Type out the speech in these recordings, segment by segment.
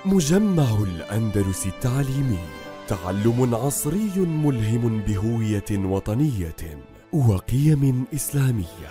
مجمع الأندلس التعليمي، تعلم عصري ملهم بهوية وطنية وقيم إسلامية.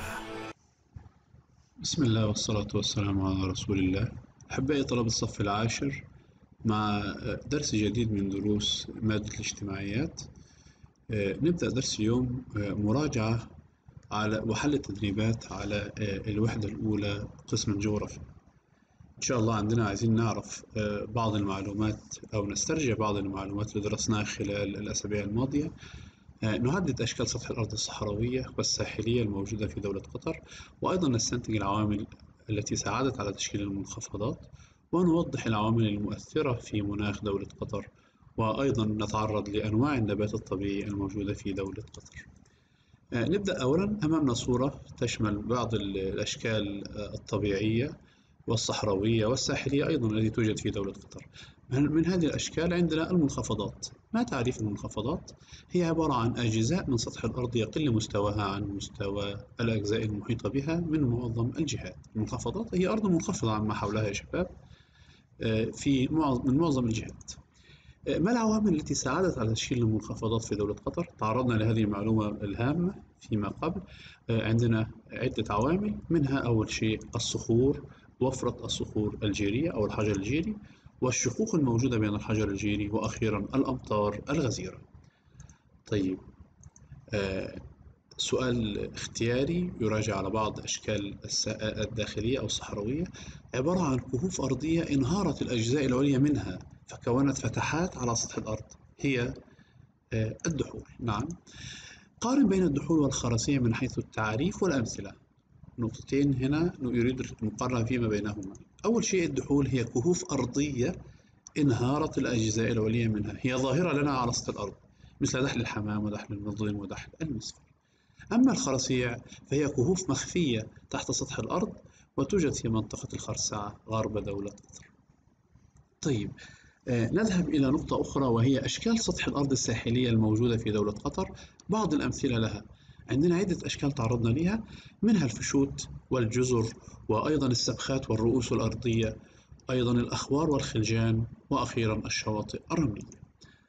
بسم الله والصلاة والسلام على رسول الله. أحبائي طلاب الصف العاشر، مع درس جديد من دروس مادة الاجتماعيات. نبدأ درس اليوم مراجعة على وحل التدريبات على الوحدة الأولى قسم الجغرافيا. إن شاء الله عايزين نعرف بعض المعلومات أو نسترجع بعض المعلومات اللي درسناها خلال الأسابيع الماضية. نحدد أشكال سطح الأرض الصحراوية والساحلية الموجودة في دولة قطر، وأيضا نستنتج العوامل التي ساعدت على تشكيل المنخفضات، ونوضح العوامل المؤثرة في مناخ دولة قطر، وأيضا نتعرض لأنواع النبات الطبيعي الموجودة في دولة قطر. نبدأ أولا. أمامنا صورة تشمل بعض الأشكال الطبيعية والصحراوية والساحلية أيضا التي توجد في دولة قطر. من هذه الأشكال عندنا المنخفضات. ما تعريف المنخفضات؟ هي عبارة عن أجزاء من سطح الأرض يقل مستواها عن مستوى الأجزاء المحيطة بها من معظم الجهات. المنخفضات هي أرض منخفضة عما حولها يا شباب، من معظم الجهات. ما العوامل التي ساعدت على تشكيل المنخفضات في دولة قطر؟ تعرضنا لهذه المعلومة الهامة فيما قبل. عندنا عدة عوامل، منها أول شيء الصخور، وفرة الصخور الجيرية أو الحجر الجيري، والشقوق الموجودة بين الحجر الجيري، وأخيرا الأمطار الغزيرة. طيب، سؤال اختياري يراجع على بعض أشكال الداخلية أو الصحراوية. عبارة عن كهوف أرضية انهارت الأجزاء العليا منها فكونت فتحات على سطح الأرض، هي الدحول. نعم. قارن بين الدحول والخرسية من حيث التعريف والأمثلة. نقطتين هنا يريد المقارنة فيما بينهما. أول شيء، الدحول هي كهوف أرضية انهارت الأجزاء العليا منها، هي ظاهرة لنا على سطح الأرض مثل دحل الحمام ودحل المظلم ودحل المسفر. أما الخرسيع فهي كهوف مخفية تحت سطح الأرض، وتوجد في منطقة الخرسعة غرب دولة قطر. طيب، نذهب إلى نقطة أخرى، وهي أشكال سطح الأرض الساحلية الموجودة في دولة قطر. بعض الأمثلة لها. عندنا عدة أشكال تعرضنا لها، منها الفشوت والجزر، وأيضا السبخات والرؤوس الأرضية، أيضا الأخوار والخلجان، وأخيرا الشواطئ الرملية.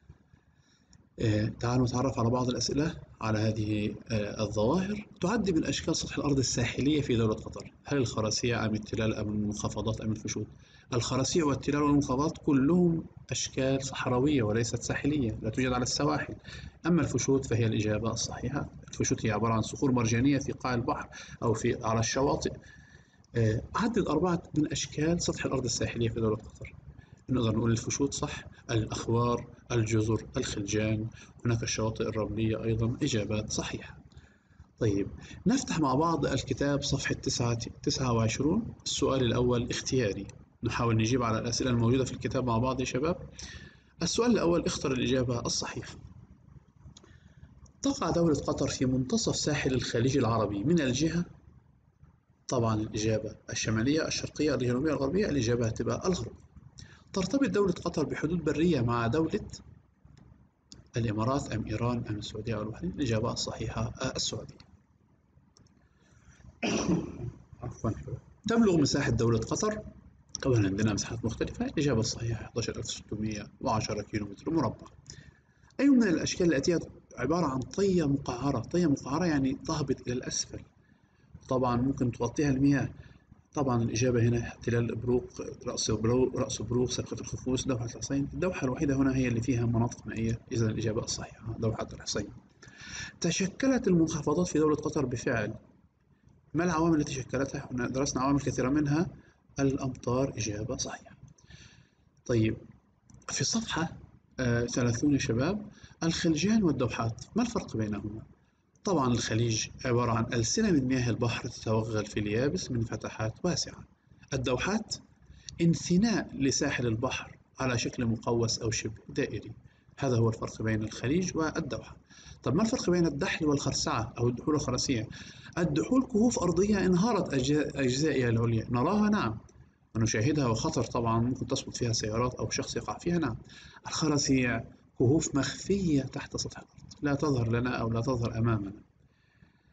تعالوا نتعرف على بعض الأسئلة على هذه الظواهر. تعد من أشكال سطح الأرض الساحلية في دولة قطر هل الخرسية أم التلال أم المنخفضات أم الفشود؟ الخرسية والتلال والمنخفضات كلهم أشكال صحراوية وليست ساحلية، لا توجد على السواحل. أما الفشود فهي الإجابة الصحيحة. الفشود هي عبارة عن صخور مرجانية في قاع البحر أو على الشواطئ. عدد أربعة من أشكال سطح الأرض الساحلية في دولة قطر. نقدر نقول الفشود صح، الأخوار، الجزر، الخلجان، هناك الشواطئ الرملية أيضا، إجابات صحيحة. طيب، نفتح مع بعض الكتاب صفحة 29. السؤال الأول اختياري، نحاول نجيب على الأسئلة الموجودة في الكتاب مع بعض يا شباب. السؤال الأول، اختر الإجابة الصحيحة. تقع دولة قطر في منتصف ساحل الخليج العربي من الجهة، طبعا الإجابة الشمالية، الشرقية، الجنوبية، الغربية. الإجابة هتبقى الغرب. ترتبط دولة قطر بحدود برية مع دولة الإمارات أم إيران أم السعودية أو البحرين؟ الإجابة الصحيحة السعودية. عفوا. تبلغ مساحة دولة قطر، طبعا عندنا مساحات مختلفة. الإجابة الصحيحة 11610 كيلومتر مربع. أي من الأشكال الآتية عبارة عن طية مقعرة؟ طية مقعرة يعني تهبط إلى الأسفل، طبعا ممكن تغطيها المياه. طبعا الإجابة هنا تلال إبروق، رأس بروق، سقف الخفوس، دوحة الحصين. الدوحة الوحيدة هنا هي اللي فيها مناطق مائية، إذا الإجابة الصحيحة دوحة الحصين. تشكلت المنخفضات في دولة قطر بفعل. ما العوامل التي شكلتها؟ هنا درسنا عوامل كثيرة، منها الأمطار. إجابة صحيحة. طيب، في صفحة 30 يا شباب، الخلجان والدوحات، ما الفرق بينهما؟ طبعا الخليج عبارة عن ألسنة من مياه البحر تتوغل في اليابس من فتحات واسعة. الدوحات انثناء لساحل البحر على شكل مقوس أو شبه دائري. هذا هو الفرق بين الخليج والدوحة. طب ما الفرق بين الدحل والخرسعة أو الدحول الخرسية؟ الدحول كهوف أرضية انهارت أجزائها العليا، نراها نعم ونشاهدها، وخطر طبعا ممكن تسقط فيها سيارات أو شخص يقع فيها نعم. الخرسية كهوف مخفية تحت سطح الأرض، لا تظهر لنا أو لا تظهر أمامنا.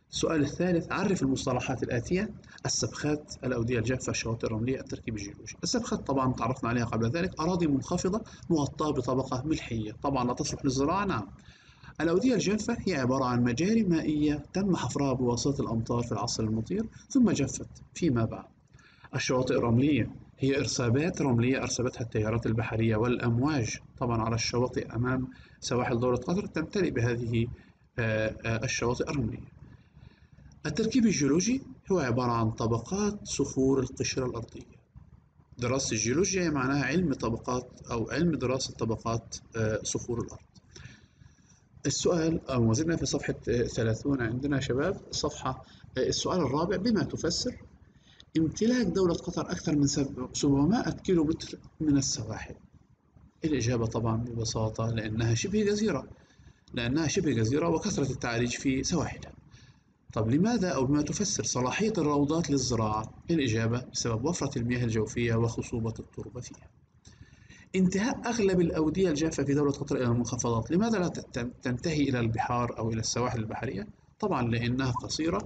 السؤال الثالث: عرف المصطلحات الآتية: السبخات، الأودية الجافة، الشواطئ الرملية، التركيب الجيولوجي. السبخات طبعا تعرفنا عليها قبل ذلك، أراضي منخفضة مغطاة بطبقة ملحية، طبعا لا تصلح للزراعة. نعم. الأودية الجافة هي عبارة عن مجاري مائية تم حفرها بواسطة الأمطار في العصر المطير ثم جفت فيما بعد. الشواطئ الرملية هي إرسابات رملية أرسبتها التيارات البحرية والأمواج طبعا على الشواطئ أمام سواحل دولة قطر، تمتلئ بهذه الشواطئ الرملية. التركيب الجيولوجي هو عبارة عن طبقات صخور القشرة الأرضية. دراسة الجيولوجيا معناها علم طبقات أو علم دراسة طبقات صخور الأرض. السؤال أو ما زلنا في صفحة 30 عندنا شباب صفحة. السؤال الرابع: بما تفسر امتلاك دولة قطر أكثر من 700 كيلو متر من السواحل؟ الإجابة طبعا ببساطة لأنها شبه جزيرة وكثرة التعريج في سواحلها. طب لماذا أو بما تفسر صلاحية الروضات للزراعة؟ الإجابة بسبب وفرة المياه الجوفية وخصوبة التربة فيها. انتهاء أغلب الأودية الجافة في دولة قطر إلى المنخفضات، لماذا لا تنتهي إلى البحار أو إلى السواحل البحرية؟ طبعا لأنها قصيرة،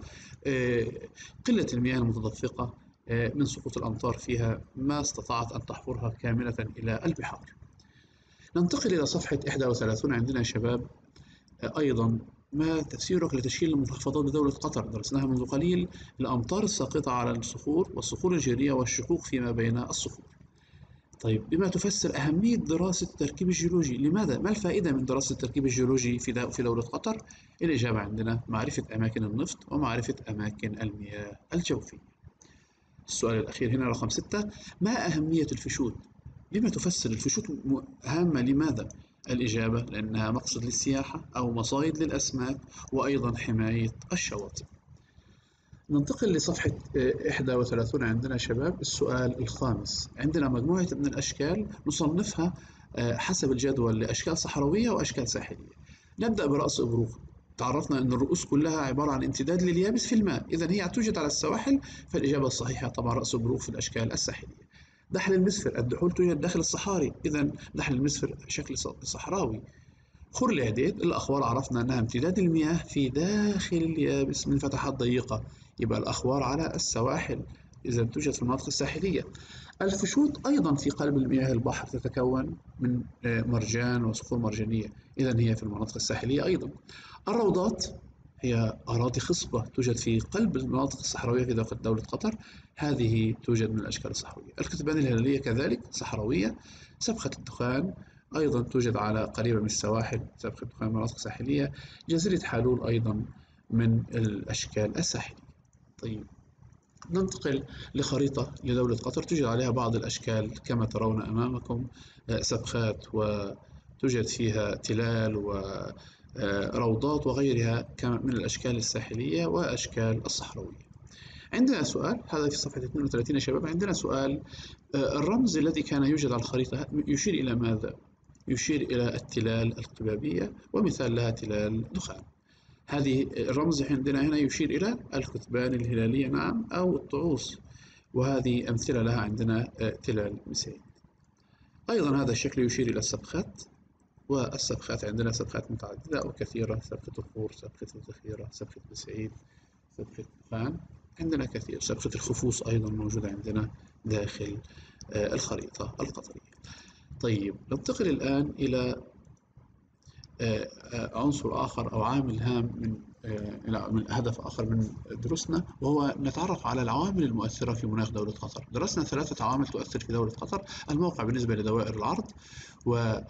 قلة المياه المتدفقة من سقوط الأمطار فيها ما استطاعت أن تحفرها كاملة إلى البحار. ننتقل إلى صفحة 31 عندنا يا شباب. أيضا ما تفسيرك لتشكيل المنخفضات بدولة قطر؟ درسناها منذ قليل: الأمطار الساقطة على الصخور والصخور الجيرية والشقوق فيما بين الصخور. طيب بما تفسر أهمية دراسة التركيب الجيولوجي؟ لماذا؟ ما الفائدة من دراسة التركيب الجيولوجي في دولة قطر؟ الإجابة عندنا معرفة أماكن النفط ومعرفة أماكن المياه الجوفية. السؤال الأخير هنا رقم 6: ما أهمية الفشود؟ بما تفسر الفشود هامة لماذا؟ الإجابة لأنها مقصد للسياحة أو مصايد للأسماك وأيضا حماية الشواطئ. ننتقل لصفحة 31 عندنا شباب. السؤال الخامس: عندنا مجموعة من الأشكال نصنفها حسب الجدول لأشكال صحراوية وأشكال ساحلية. نبدأ برأس أبروق. تعرفنا أن الرؤوس كلها عبارة عن امتداد لليابس في الماء، إذا هي توجد على السواحل، فالإجابة الصحيحة طبعا رأس أبروق في الأشكال الساحلية. دحل المسفر: الدحول توجد داخل الصحاري، إذا دحل المسفر شكل صحراوي. خور العديد: الأخوار عرفنا أنها امتداد المياه في داخل اليابس من فتحات ضيقة، يبقى الأخوار على السواحل، إذا توجد في المناطق الساحلية. الفشود أيضا في قلب المياه البحر، تتكون من مرجان وصخور مرجانية، إذا هي في المناطق الساحلية أيضا. الروضات هي أراضي خصبة توجد في قلب المناطق الصحراوية في داخل دولة قطر، هذه توجد من الأشكال الصحراوية. الكثبان الهلالية كذلك صحراوية. سبخة الدخان أيضا توجد على قريبة من السواحل، سبخة الدخان مناطق ساحلية. جزيرة حالول أيضا من الأشكال الساحلية. طيب ننتقل لخريطة لدولة قطر توجد عليها بعض الأشكال كما ترون أمامكم، سبخات وتوجد فيها تلال وروضات وغيرها من الأشكال الساحلية وأشكال الصحراوية. عندنا سؤال، هذا في صفحة 32 يا شباب. عندنا سؤال: الرمز الذي كان يوجد على الخريطة يشير إلى ماذا؟ يشير إلى التلال القبابية، ومثال لها تلال دخان. هذه الرمز عندنا هنا يشير إلى الكثبان الهلالية، نعم، أو الطعوس، وهذه أمثلة لها عندنا تلال مسيد. أيضا هذا الشكل يشير إلى السبخات، والسبخات عندنا سبخات متعددة وكثيرة: سبخة الخور، سبخة الذخيرة، سبخة بسعيد، سبخة دخان، عندنا كثير. سبخة الخفوص أيضا موجودة عندنا داخل الخريطة القطرية. طيب ننتقل الآن إلى عنصر آخر أو عامل هام من هدف آخر من دروسنا، وهو نتعرف على العوامل المؤثرة في مناخ دولة قطر. درسنا 3 عوامل تؤثر في دولة قطر: الموقع بالنسبة لدوائر العرض، وأيضا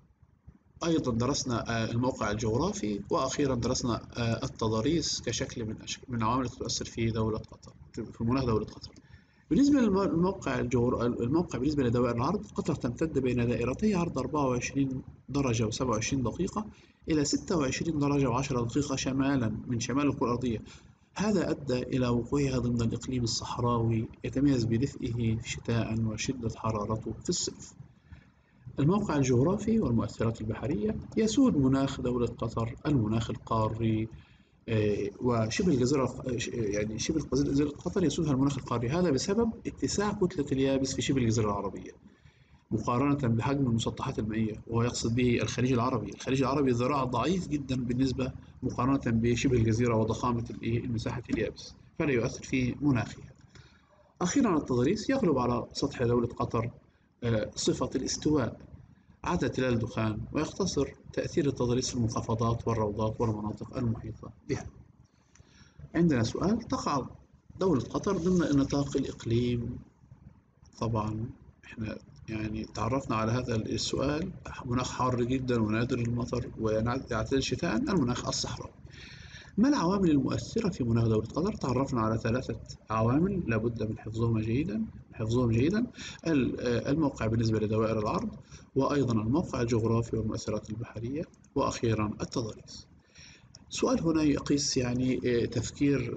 درسنا الموقع الجغرافي، وأخيرا درسنا التضاريس كشكل من العوامل التي تؤثر في دولة قطر، في مناخ دولة قطر. بالنسبة للموقع الموقع بالنسبة لدوائر العرض، قطر تمتد بين دائرتي عرض 24 درجة و27 دقيقة إلى 26 درجة و10 دقيقة شمالا من شمال الكرة الأرضية. هذا أدى إلى وقوعها ضمن الإقليم الصحراوي يتميز بدفئه شتاء وشدة حرارته في الصيف. الموقع الجغرافي والمؤثرات البحرية: يسود مناخ دولة قطر المناخ القاري، وشبه الجزيرة يعني شبه جزيرة قطر يسودها المناخ القاري، هذا بسبب اتساع كتلة اليابس في شبه الجزيرة العربية. مقارنة بحجم المسطحات المائية، وهو يقصد به الخليج العربي. الخليج العربي ذراع ضعيف جدا بالنسبة مقارنة بشبه الجزيرة وضخامة المساحة اليابس، فلا يؤثر في مناخها. أخيرا التضاريس يغلب على سطح دولة قطر صفة الاستواء عدا تلال الدخان، ويقتصر تأثير التضاريس في المنخفضات والروضات والمناطق المحيطة بها. عندنا سؤال: تقع دولة قطر ضمن نطاق الإقليم؟ طبعا احنا يعني تعرفنا على هذا السؤال: مناخ حار جدا ونادر المطر ويعتدل شتاء، المناخ الصحراوي. ما العوامل المؤثرة في مناخ دولة قطر؟ تعرفنا على 3 عوامل لابد من حفظهم جيدا: الموقع بالنسبة لدوائر العرض، وأيضا الموقع الجغرافي والمؤثرات البحرية، وأخيرا التضاريس. سؤال هنا يقيس يعني تفكير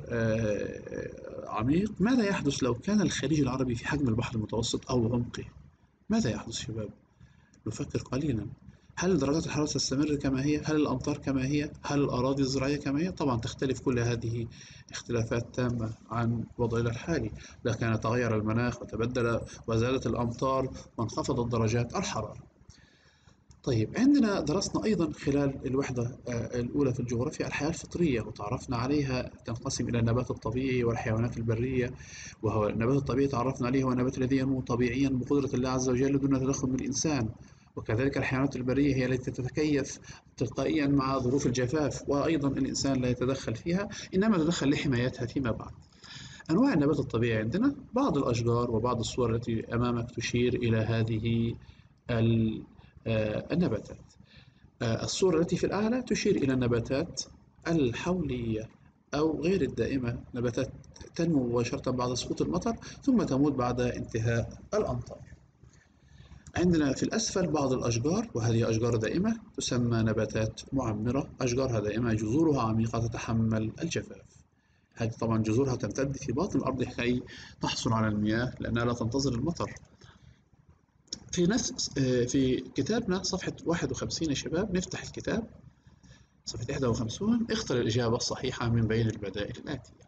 عميق: ماذا يحدث لو كان الخليج العربي في حجم البحر المتوسط أو عمقه؟ ماذا يحدث شباب؟ نفكر قليلا. هل درجات الحرارة تستمر كما هي؟ هل الأمطار كما هي؟ هل الأراضي الزراعية كما هي؟ طبعا تختلف كل هذه اختلافات تامة عن وضعنا الحالي، لكن تغير المناخ وتبدل وزادت الأمطار وانخفضت درجات الحرارة. طيب، عندنا درسنا أيضا خلال الوحدة الأولى في الجغرافيا الحياة الفطرية، وتعرفنا عليها تنقسم إلى النبات الطبيعي والحيوانات البرية. وهو النبات الطبيعي تعرفنا عليه هو النبات الذي ينمو طبيعيا بقدرة الله عز وجل دون تدخل من الإنسان. وكذلك الحيوانات البرية هي التي تتكيف تلقائيا مع ظروف الجفاف، وأيضا الإنسان لا يتدخل فيها، إنما يتدخل لحمايتها فيما بعد. أنواع النبات الطبيعي عندنا بعض الأشجار وبعض الصور التي أمامك تشير إلى هذه النباتات. الصورة التي في الأعلى تشير إلى النباتات الحولية أو غير الدائمة، نباتات تنمو مباشرة بعد سقوط المطر ثم تموت بعد انتهاء الأمطار. عندنا في الأسفل بعض الأشجار، وهذه أشجار دائمة تسمى نباتات معمرة، أشجارها دائمة جذورها عميقة تتحمل الجفاف. هذه طبعا جذورها تمتد في باطن الأرض كي تحصل على المياه لأنها لا تنتظر المطر. في كتابنا صفحة 51 يا شباب، نفتح الكتاب صفحة 51، اختر الإجابة الصحيحة من بين البدائل الآتية.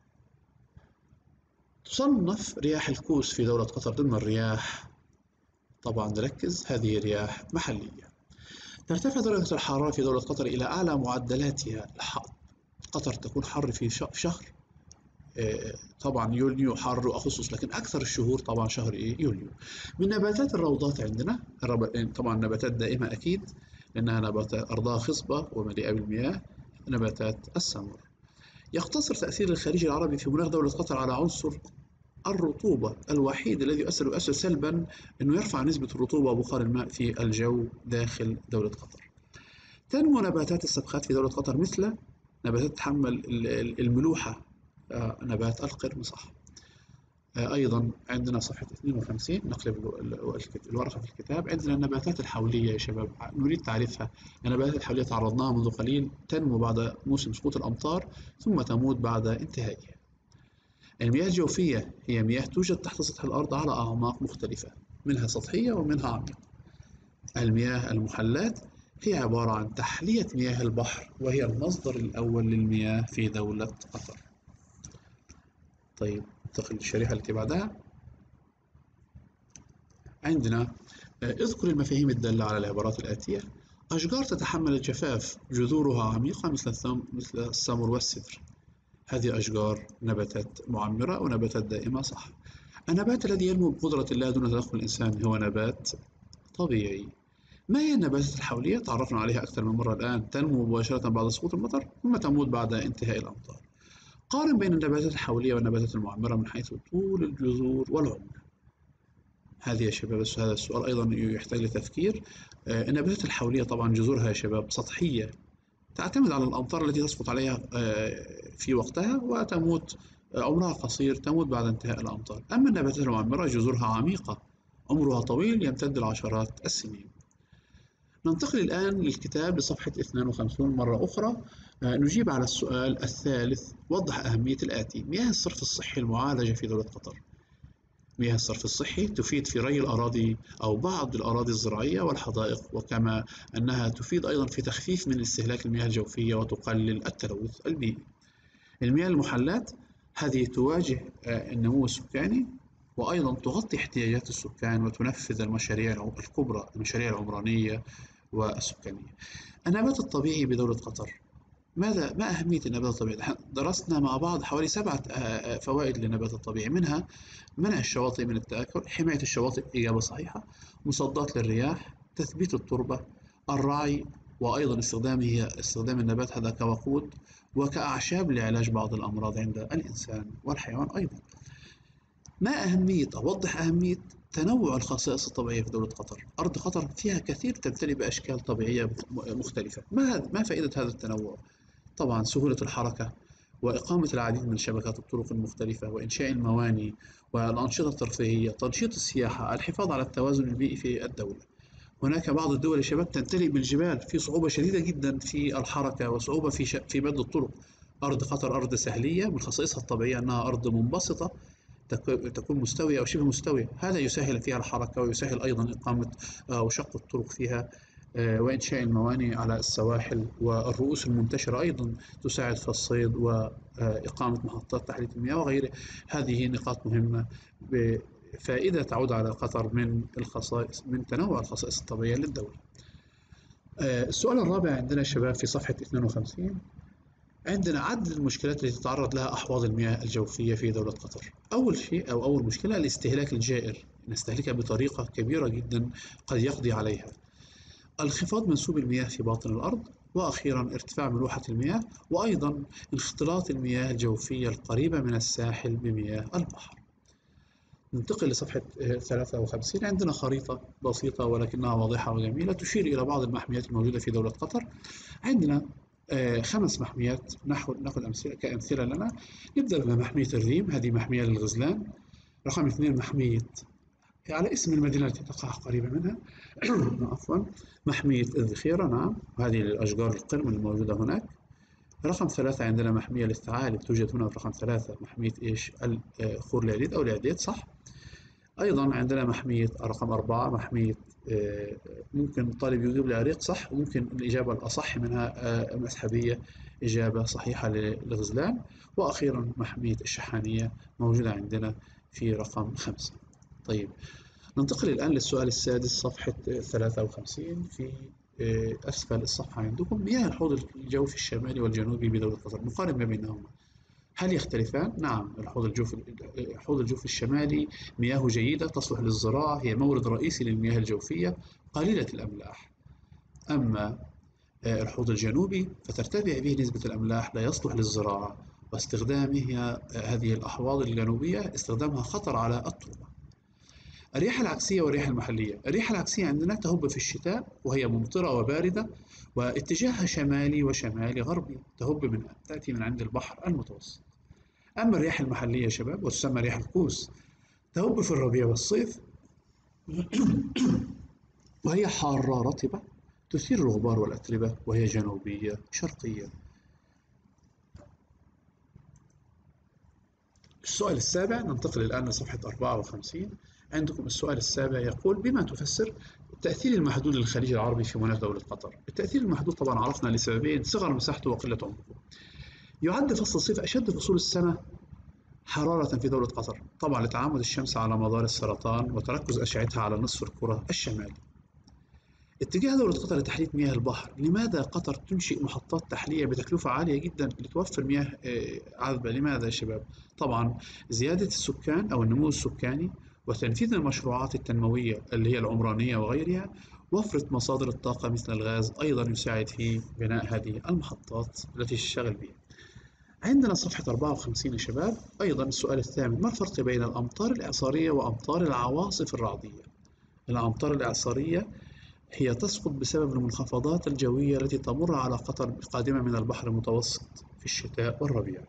تصنف رياح الكوس في دولة قطر ضمن الرياح، طبعا نركز هذه رياح محلية. ترتفع درجة الحرارة في دولة قطر إلى أعلى معدلاتها. قطر تكون حر في شهر طبعا يوليو حر وأغسطس، لكن أكثر الشهور طبعا شهر يوليو. من نباتات الروضات عندنا طبعا نباتات دائمة أكيد لأنها نباتات أرضها خصبة ومليئة بالمياه، نباتات السمر. يقتصر تأثير الخليج العربي في مناخ دولة قطر على عنصر الرطوبة الوحيد الذي يؤثر سلبا، أنه يرفع نسبة الرطوبة وبخار الماء في الجو داخل دولة قطر. تنمو نباتات السبخات في دولة قطر مثل نباتات تتحمل الملوحة، نبات القرمصح. أيضا عندنا صفحة 52، نقلب الورقة في الكتاب. عندنا النباتات الحولية يا شباب، نريد تعريفها. النباتات الحولية تعرضناها منذ قليل، تنمو بعد موسم سقوط الأمطار ثم تموت بعد انتهائها. المياه الجوفية هي مياه توجد تحت سطح الأرض على أعماق مختلفة، منها سطحية ومنها عميقة. المياه المحلات هي عبارة عن تحلية مياه البحر، وهي المصدر الأول للمياه في دولة قطر. طيب، ننتقل للشريحة التي بعدها. عندنا اذكر المفاهيم الدالة على العبارات الآتية: أشجار تتحمل الجفاف جذورها عميقة مثل السمر والسدر. هذه أشجار نباتات معمرة ونباتات دائمة، صح. النبات الذي ينمو بقدرة الله دون تدخل الإنسان هو نبات طبيعي. ما هي النباتات الحولية؟ تعرفنا عليها أكثر من مرة الآن، تنمو مباشرة بعد سقوط المطر ثم تموت بعد انتهاء الأمطار. قارن بين النباتات الحولية والنباتات المعمرة من حيث طول الجذور والعمر. هذه يا شباب هذا السؤال أيضا يحتاج لتفكير. النباتات الحولية طبعا جذورها يا شباب سطحية، تعتمد على الأمطار التي تسقط عليها في وقتها وتموت، عمرها قصير، تموت بعد انتهاء الأمطار. أما النباتات المعمرة جذورها عميقة، عمرها طويل يمتد لعشرات السنين. ننتقل الآن للكتاب لصفحة 52 مرة أخرى. نجيب على السؤال الثالث: وضح أهمية الآتي. مياه الصرف الصحي المعالجة في دولة قطر. مياه الصرف الصحي تفيد في ري الأراضي أو بعض الأراضي الزراعية والحدائق، وكما أنها تفيد أيضا في تخفيف من استهلاك المياه الجوفية وتقلل التلوث البيئي. المياه المحلات هذه تواجه النمو السكاني وأيضا تغطي احتياجات السكان وتنفذ المشاريع الكبرى، المشاريع العمرانية والسكانية. النبات الطبيعي بدولة قطر، ما أهمية النبات الطبيعي؟ نحن درسنا مع بعض حوالي 7 فوائد للنبات الطبيعي، منها منع الشواطئ من التآكل، حماية الشواطئ إجابة صحيحة، مصدات للرياح، تثبيت التربة، الرعي، وأيضا استخدام النبات هذا كوقود وكأعشاب لعلاج بعض الأمراض عند الإنسان والحيوان أيضا. ما أهمية أو وضح أهمية تنوع الخصائص الطبيعية في دولة قطر؟ أرض قطر فيها كثير تمتلئ بأشكال طبيعية مختلفة. ما فائدة هذا التنوع؟ طبعا سهولة الحركة، وإقامة العديد من شبكات الطرق المختلفة، وإنشاء المواني والأنشطة الترفيهية، تنشيط السياحة، الحفاظ على التوازن البيئي في الدولة. هناك بعض الدول يا شباب تمتلئ بالجبال، في صعوبة شديدة جدا في الحركة وصعوبة في مد الطرق. أرض قطر أرض سهلية، من خصائصها الطبيعية أنها أرض منبسطة، تكون مستوية أو شبه مستوية، هذا يسهل فيها الحركة ويسهل أيضا إقامة وشق الطرق فيها، وإنشاء الموانئ على السواحل، والرؤوس المنتشرة أيضا تساعد في الصيد وإقامة محطات تحلية المياه وغيره. هذه نقاط مهمة بفائدة تعود على قطر من تنوع الخصائص الطبيعية للدولة. السؤال الرابع عندنا شباب في صفحة 52، عندنا عدد المشكلات التي تتعرض لها أحواض المياه الجوفية في دولة قطر. أول شيء أو أول مشكلة الاستهلاك الجائر، نستهلكها بطريقة كبيرة جدا قد يقضي عليها. انخفاض منسوب المياه في باطن الأرض، وأخيرا ارتفاع ملوحة المياه، وأيضا اختلاط المياه الجوفية القريبة من الساحل بمياه البحر. ننتقل لصفحة 53، عندنا خريطة بسيطة ولكنها واضحة وجميلة تشير إلى بعض المحميات الموجودة في دولة قطر. عندنا 5 محميات، نأخذ أمثلة كأمثلة لنا. نبدأ بمحمية الريم، هذه محمية للغزلان. رقم 2 محمية على اسم المدينة التي تقع قريبة منها عفوا، محمية الذخيرة، نعم، وهذه للأشجار القرم الموجودة هناك. رقم 3 عندنا محمية للثعالب، توجد هنا في رقم 3 محمية إيش؟ خور العديد أو العديد، صح. أيضا عندنا محمية رقم 4 محمية ممكن الطالب يجيب لي عريق، صح، وممكن الإجابة الأصح منها مسحبية، إجابة صحيحة للغزلان. وأخيرا محمية الشحانية موجودة عندنا في رقم 5. طيب، ننتقل الآن للسؤال السادس صفحة 53 في أسفل الصفحة عندكم. مياه الحوض الجوفي الشمالي والجنوبي بدولة قطر، نقارن ما بينهما، هل يختلفان؟ نعم، الحوض الجوفي الشمالي مياه جيدة تصلح للزراعة، هي مورد رئيسي للمياه الجوفية قليلة الأملاح. أما الحوض الجنوبي فترتفع به نسبة الأملاح، لا يصلح للزراعة، واستخدامه هذه الأحواض الجنوبية استخدامها خطر على التربة. الرياح العكسية والرياح المحلية. الرياح العكسية عندنا تهب في الشتاء وهي ممطرة وباردة، واتجاهها شمالي وشمالي غربي، تأتي من عند البحر المتوسط. أما الرياح المحلية يا شباب وتسمى رياح القوس، تهب في الربيع والصيف وهي حارة رطبة، تثير الغبار والأتربة، وهي جنوبية شرقية. السؤال السابع، ننتقل الآن لصفحة 54. عندكم السؤال السابع يقول: بما تفسر التأثير المحدود للخليج العربي في مناخ دولة قطر؟ التأثير المحدود طبعا عرفنا لسببين: صغر مساحته وقلة عمقه. يعد فصل الصيف أشد فصول السنة حرارة في دولة قطر، طبعا لتعامد الشمس على مدار السرطان وتركز أشعتها على نصف الكرة الشمالي. اتجاه دولة قطر لتحلية مياه البحر. لماذا قطر تنشئ محطات تحلية بتكلفة عالية جدا لتوفر مياه عذبة؟ لماذا يا شباب؟ طبعا زيادة السكان أو النمو السكاني، وتنفيذ المشروعات التنموية اللي هي العمرانية وغيرها، وفرة مصادر الطاقة مثل الغاز أيضا يساعد في بناء هذه المحطات التي تشتغل بها. عندنا صفحة 54 يا شباب أيضا السؤال الثامن: ما الفرق بين الأمطار الإعصارية وأمطار العواصف الرعدية؟ الأمطار الإعصارية هي تسقط بسبب المنخفضات الجوية التي تمر على قطر قادمة من البحر المتوسط في الشتاء والربيع.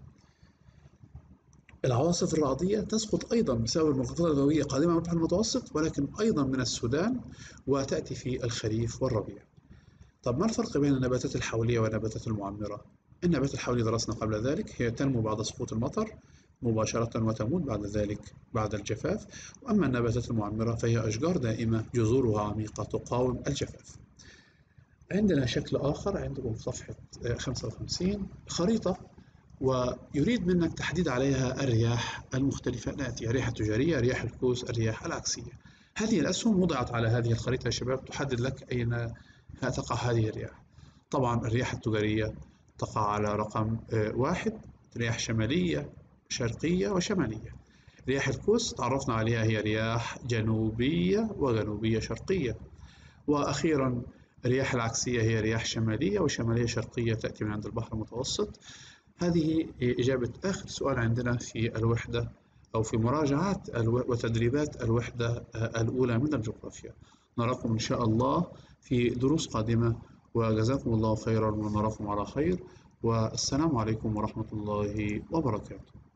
العواصف الرعدية تسقط أيضا بسبب المنخفضات الجوية قادمة من البحر المتوسط، ولكن أيضا من السودان، وتأتي في الخريف والربيع. طب ما الفرق بين النباتات الحولية والنباتات المعمرة؟ النبات الحولي درسنا قبل ذلك، هي تنمو بعد سقوط المطر مباشرة وتموت بعد ذلك بعد الجفاف. وأما النباتات المعمرة فهي أشجار دائمة جذورها عميقة تقاوم الجفاف. عندنا شكل آخر عندكم في صفحة 55، خريطة ويريد منك تحديد عليها الرياح المختلفة الآتية: الرياح التجارية، رياح الكوس، الرياح العكسية. هذه الأسهم وضعت على هذه الخريطة يا شباب تحدد لك أين تقع هذه الرياح. طبعا الرياح التجارية تقع على رقم 1، رياح شمالية شرقية وشمالية. رياح الكوس تعرفنا عليها هي رياح جنوبية وجنوبية شرقية. وأخيرا الرياح العكسية هي رياح شمالية وشمالية شرقية تأتي من عند البحر المتوسط. هذه إجابة آخر سؤال عندنا في الوحدة أو في مراجعات وتدريبات الوحدة الأولى من الجغرافيا. نراكم إن شاء الله في دروس قادمة، وجزاكم الله خيرا ونراكم على خير، والسلام عليكم ورحمة الله وبركاته.